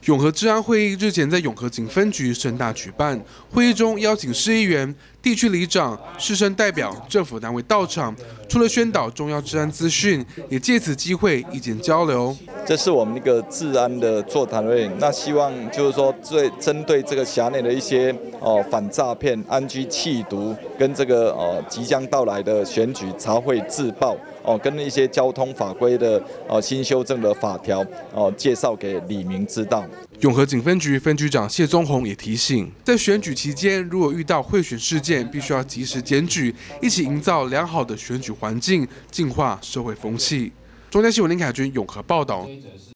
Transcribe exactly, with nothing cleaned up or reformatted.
永和治安会议日前在永和警分局盛大举办，会议中邀请市议员、地区里长、士绅代表、政府单位到场，除了宣导重要治安资讯，也借此机会意见交流。 这是我们一个治安的座谈会，那希望就是说，最针对这个辖内的一些哦反诈骗、安居弃毒，跟这个哦即将到来的选举查会自爆哦，跟一些交通法规的哦新修正的法条哦介绍给里民知道。 永和警分局分局长谢宗宏也提醒，在选举期间，如果遇到贿选事件，必须要及时检举，一起营造良好的选举环境，净化社会风气。中嘉新闻林凯君永和报道。